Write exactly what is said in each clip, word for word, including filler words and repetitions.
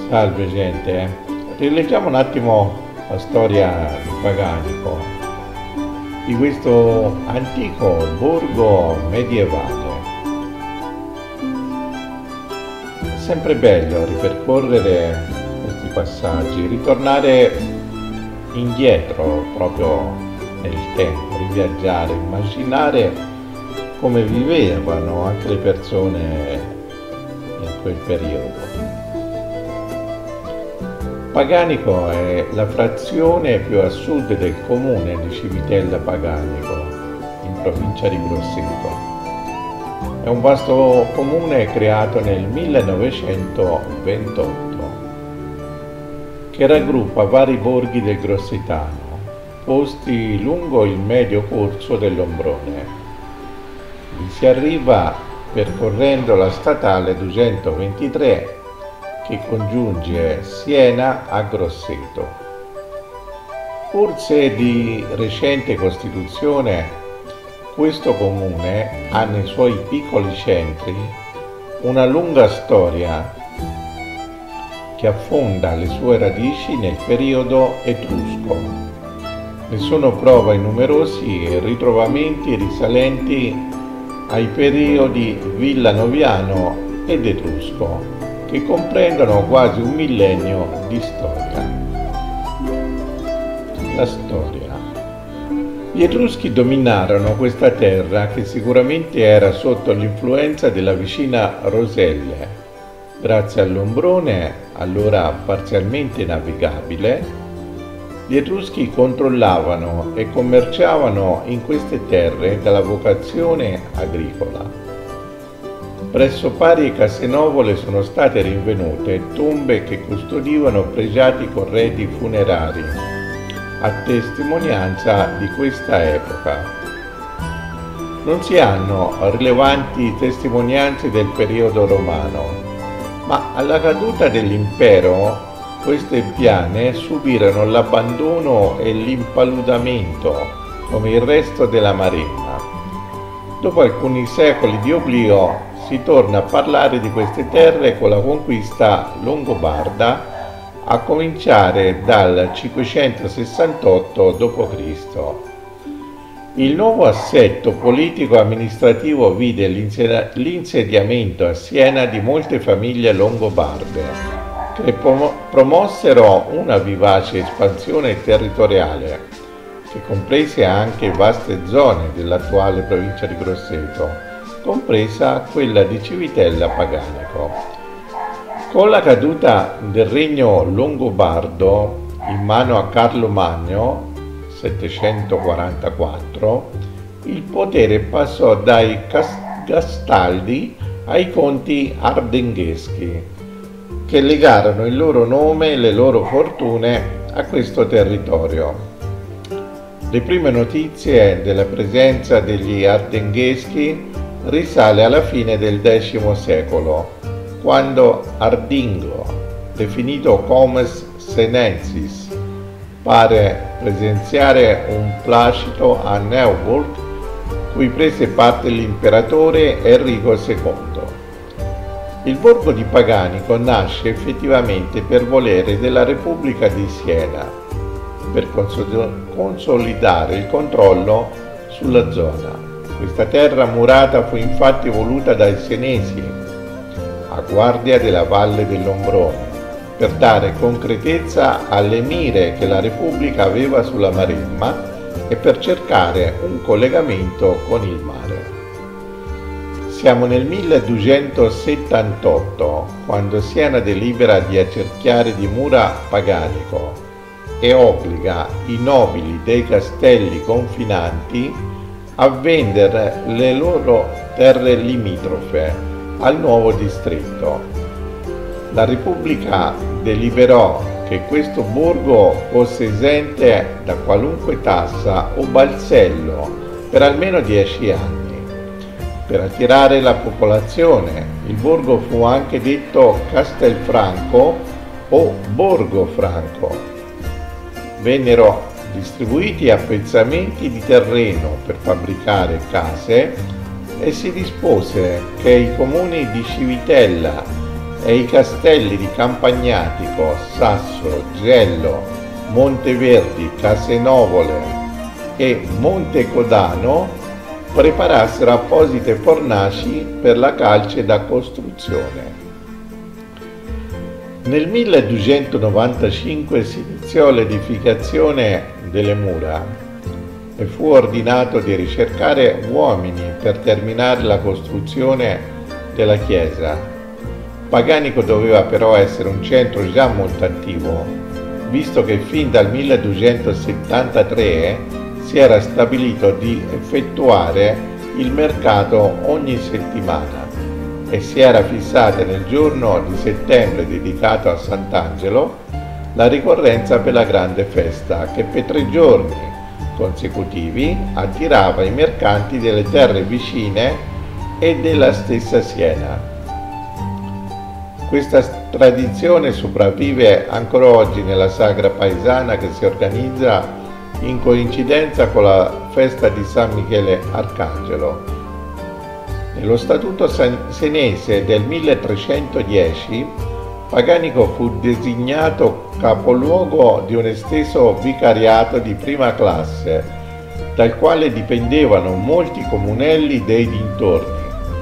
Salve gente, rileggiamo un attimo la storia di Paganico, di questo antico borgo medievale. È sempre bello ripercorrere questi passaggi, ritornare indietro proprio nel tempo, riviaggiare, immaginare come vivevano anche le persone in quel periodo. Paganico è la frazione più a sud del comune di Civitella Paganico, in provincia di Grosseto. È un vasto comune creato nel millenovecentoventotto, che raggruppa vari borghi del Grossetano, posti lungo il medio corso dell'Ombrone. Vi si arriva percorrendo la statale duecentoventitré, che congiunge Siena a Grosseto. Pur se di recente costituzione, questo comune ha nei suoi piccoli centri una lunga storia che affonda le sue radici nel periodo etrusco. Ne sono prova i numerosi ritrovamenti risalenti ai periodi villanoviano ed etrusco, che comprendono quasi un millennio di storia. La storia. Gli Etruschi dominarono questa terra che sicuramente era sotto l'influenza della vicina Roselle. Grazie all'Ombrone, allora parzialmente navigabile, gli Etruschi controllavano e commerciavano in queste terre dalla vocazione agricola. Presso pari casenovole sono state rinvenute tombe che custodivano pregiati corredi funerari, a testimonianza di questa epoca. Non si hanno rilevanti testimonianze del periodo romano, ma alla caduta dell'impero queste piane subirono l'abbandono e l'impaludamento come il resto della Maremma. Dopo alcuni secoli di oblio si torna a parlare di queste terre con la conquista longobarda, a cominciare dal cinquecentosessantotto dopo Cristo Il nuovo assetto politico-amministrativo vide l'insediamento a Siena di molte famiglie longobarde, che promossero una vivace espansione territoriale, che comprese anche vaste zone dell'attuale provincia di Grosseto, compresa quella di Civitella Paganico. Con la caduta del regno longobardo in mano a Carlo Magno, settecentoquarantaquattro, il potere passò dai Gastaldi ai conti ardengheschi, che legarono il loro nome e le loro fortune a questo territorio. Le prime notizie della presenza degli ardengheschi risale alla fine del X secolo, quando Ardingo, definito comes senensis, pare presenziare un placito a Neuburg, cui prese parte l'imperatore Enrico secondo. Il borgo di Paganico nasce effettivamente per volere della Repubblica di Siena, per consolidare il controllo sulla zona. Questa terra murata fu infatti voluta dai Senesi, a guardia della valle dell'Ombrone, per dare concretezza alle mire che la Repubblica aveva sulla Maremma e per cercare un collegamento con il mare. Siamo nel milleduecentosettantotto, quando Siena delibera di accerchiare di mura Paganico e obbliga i nobili dei castelli confinanti a vendere le loro terre limitrofe al nuovo distretto. La Repubblica deliberò che questo borgo fosse esente da qualunque tassa o balzello per almeno dieci anni. Per attirare la popolazione, il borgo fu anche detto Castelfranco o Borgo Franco. Vennero distribuiti appezzamenti di terreno per fabbricare case e si dispose che i comuni di Civitella e i castelli di Campagnatico, Sasso, Gello, Monteverdi, Casenovole e Montecodano preparassero apposite fornaci per la calce da costruzione. Nel milleduecentonovantacinque si iniziò l'edificazione delle mura e fu ordinato di ricercare uomini per terminare la costruzione della chiesa. Paganico doveva però essere un centro già molto attivo, visto che fin dal milleduecentosettantatré si era stabilito di effettuare il mercato ogni settimana e si era fissata nel giorno di settembre dedicato a Sant'Angelo la ricorrenza per la grande festa che per tre giorni consecutivi attirava i mercanti delle terre vicine e della stessa Siena. Questa tradizione sopravvive ancora oggi nella sagra paesana che si organizza in coincidenza con la festa di San Michele Arcangelo. Nello Statuto senese del milletrecentodieci, Paganico fu designato capoluogo di un esteso vicariato di prima classe, dal quale dipendevano molti comunelli dei dintorni.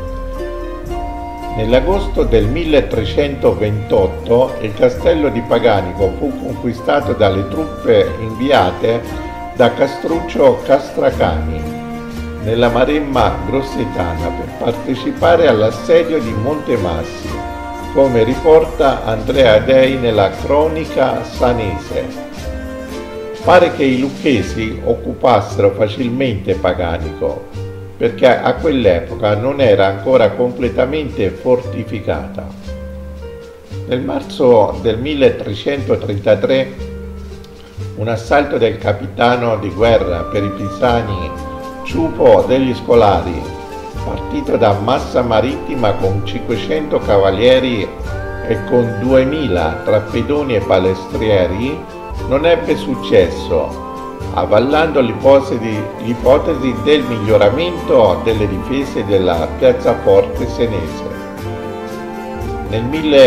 Nell'agosto del milletrecentoventotto il castello di Paganico fu conquistato dalle truppe inviate da Castruccio Castracani nella Maremma grossetana per partecipare all'assedio di Montemassi, come riporta Andrea Dei nella Cronica Sanese. Pare che i lucchesi occupassero facilmente Paganico, perché a quell'epoca non era ancora completamente fortificata. Nel marzo del milletrecentotrentatré un assalto del capitano di guerra per i pisani Ciupo degli Scolari, partito da Massa Marittima con cinquecento cavalieri e con duemila tra pedoni e palestrieri, non ebbe successo, avvallando l'ipotesi, l'ipotesi del miglioramento delle difese della piazzaforte senese. Nel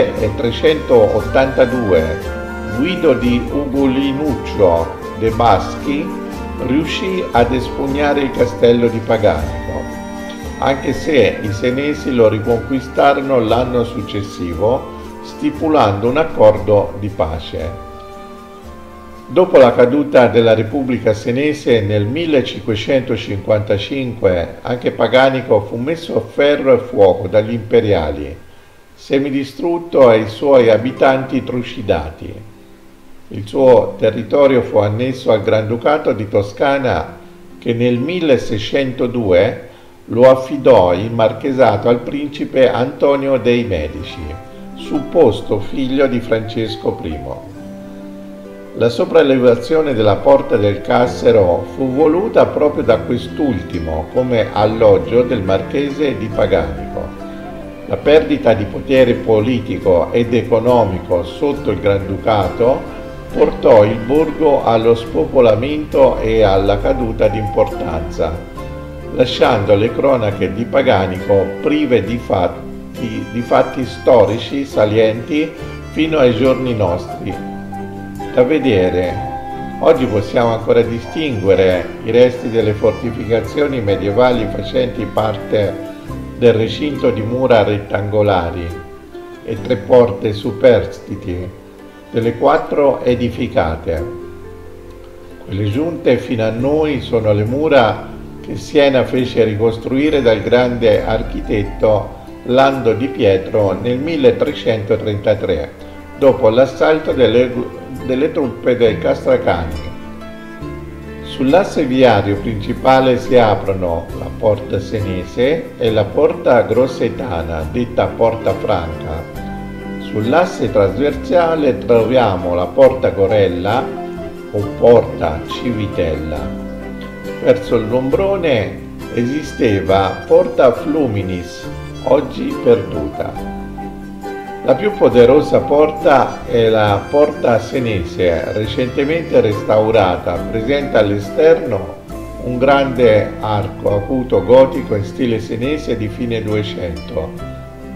milletrecentottantadue Guido di Ugolinuccio de' Baschi riuscì ad espugnare il castello di Paganico, anche se i senesi lo riconquistarono l'anno successivo, stipulando un accordo di pace. Dopo la caduta della Repubblica Senese nel millecinquecentocinquantacinque, anche Paganico fu messo a ferro e fuoco dagli imperiali, semidistrutto e i suoi abitanti trucidati. Il suo territorio fu annesso al Granducato di Toscana che nel milleseicentodue lo affidò il marchesato al principe Antonio dei Medici, supposto figlio di Francesco primo. La sopraelevazione della Porta del Cassero fu voluta proprio da quest'ultimo come alloggio del marchese di Paganico. La perdita di potere politico ed economico sotto il Granducato portò il borgo allo spopolamento e alla caduta di importanza, lasciando le cronache di Paganico prive di fatti, di fatti storici salienti fino ai giorni nostri. Da vedere, oggi possiamo ancora distinguere i resti delle fortificazioni medievali facenti parte del recinto di mura rettangolari e tre porte superstiti, delle quattro edificate. Quelle giunte fino a noi sono le mura che Siena fece ricostruire dal grande architetto Lando di Pietro nel milletrecentotrentatré, dopo l'assalto delle, delle truppe del Castracani. Sull'asse viario principale si aprono la Porta Senese e la Porta Grossetana, detta Porta Franca. Sull'asse trasversale troviamo la Porta Corella o Porta Civitella. Verso il Lombrone esisteva Porta Fluminis, oggi perduta. La più poderosa porta è la Porta Senese, recentemente restaurata, presenta all'esterno un grande arco acuto gotico in stile senese di fine Duecento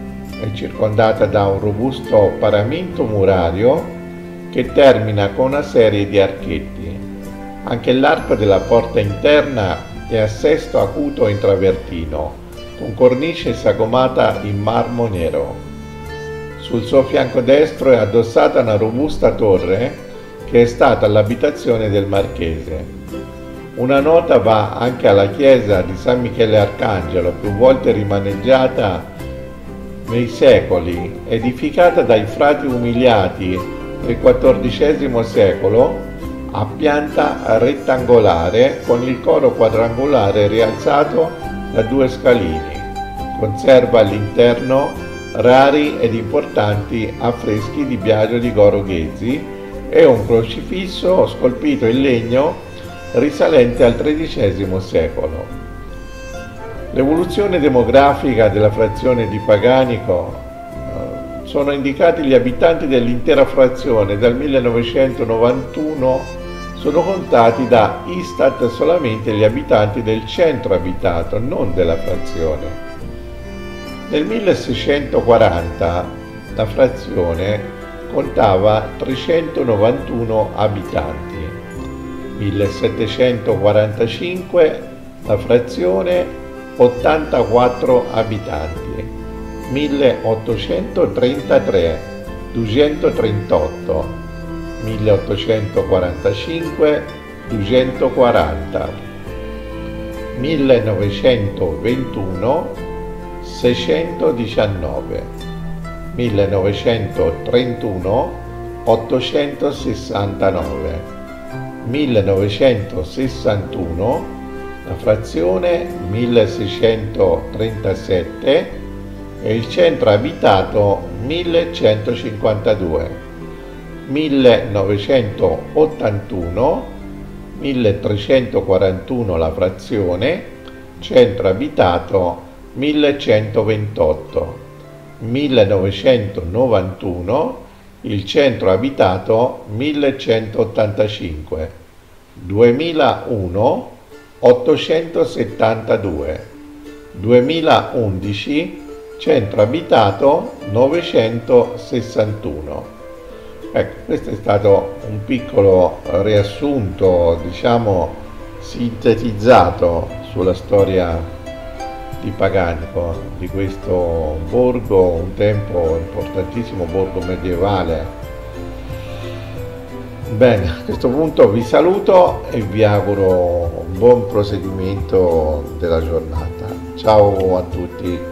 è circondata da un robusto paramento murario che termina con una serie di archetti. Anche l'arco della porta interna è a sesto acuto in travertino, con cornice sagomata in marmo nero. Sul suo fianco destro è addossata una robusta torre che è stata l'abitazione del marchese. Una nota va anche alla chiesa di San Michele Arcangelo, più volte rimaneggiata nei secoli, edificata dai frati umiliati nel quattordicesimo secolo, a pianta rettangolare con il coro quadrangolare rialzato da due scalini. Conserva all'interno rari ed importanti affreschi di Biagio di Goro Ghezzi e un crocifisso scolpito in legno risalente al tredicesimo secolo. L'evoluzione demografica della frazione di Paganico eh, sono indicati gli abitanti dell'intera frazione. Dal millenovecentonovantuno sono contati da Istat solamente gli abitanti del centro abitato, non della frazione. Nel milleseicentoquaranta la frazione contava trecentonovantuno abitanti, millesettecentoquarantacinque la frazione ottantaquattro abitanti, milleottocentotrentatré duecentotrentotto, milleottocentoquarantacinque duecentoquaranta, millenovecentoventuno seicentodiciannove, millenovecentotrentuno ottocentosessantanove, millenovecentosessantuno la frazione milleseicentotrentasette e il centro abitato millecentocinquantadue, millenovecentottantuno milletrecentoquarantuno la frazione, centro abitato millecentoventotto, millenovecentonovantuno il centro abitato millecentottantacinque, duemilauno ottocentosettantadue, duemilaundici centro abitato novecentosessantuno. Ecco, questo è stato un piccolo riassunto, diciamo, sintetizzato sulla storia di Paganico, di questo borgo, un tempo importantissimo borgo medievale. Bene, a questo punto vi saluto e vi auguro un buon proseguimento della giornata. Ciao a tutti.